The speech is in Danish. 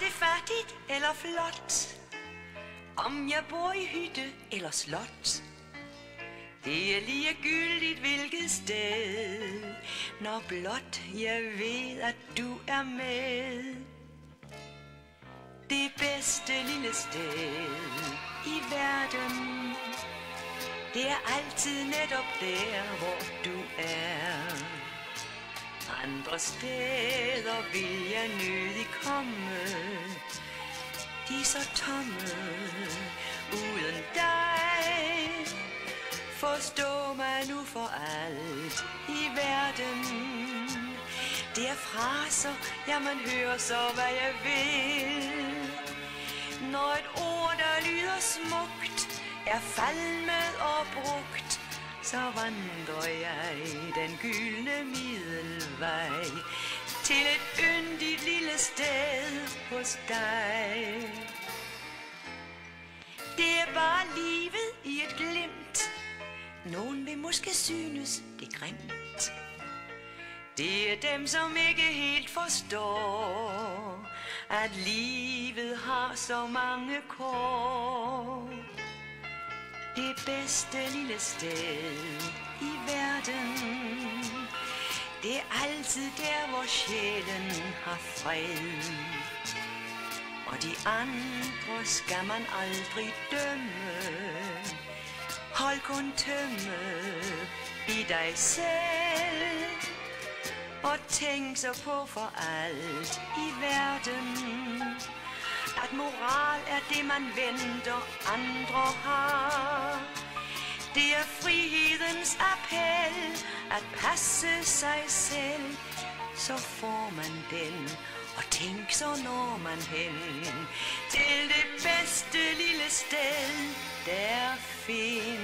det fattigt eller flot, om jeg bor i hytte eller slot. Det er ligegyldigt hvilket sted, når blot jeg ved, at du er med. Det bedste lille sted i verden, det er altid netop der, hvor du er. Andre steder vil jeg nødig komme, de er så tomme uden dig. Forstå mig nu for alt i verden. Det er fraser, ja man hører så hvad jeg vil. Når et ord der lyder smukt er falmet og brugt, så vandrer jeg den gyldne middelvej til et yndigt lille sted hos dig. Det er bare livet i et glimt, nogen vil måske synes det er grimt. Det er dem som ikke helt forstår, at livet har så mange kår. Det bedste lille sted i verden, det er altid der, hvor sjælen har fred. Og de andre skal man aldrig dømme. Hold kun tømme i dig selv, og tænk så på for alt i verden, at moral er det man venter andre har. Det er frihedens appel at passe sig selv, så får man den, og tænk så når man hen til det bedste lille sted der findes.